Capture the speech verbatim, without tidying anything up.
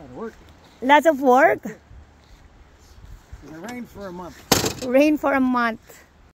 lot of work. Lots of work? It rained for a month. Rain for a month.